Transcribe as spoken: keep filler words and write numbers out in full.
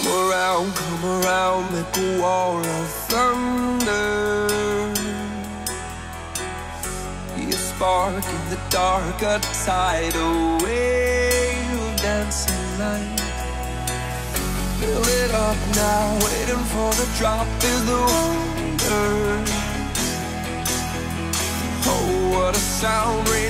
around, come around, make a wall of thunder. Be a spark in the dark, a tidal wave of dancing light. Fill it up now, waiting for the drop is the wonder. Oh, what a sound.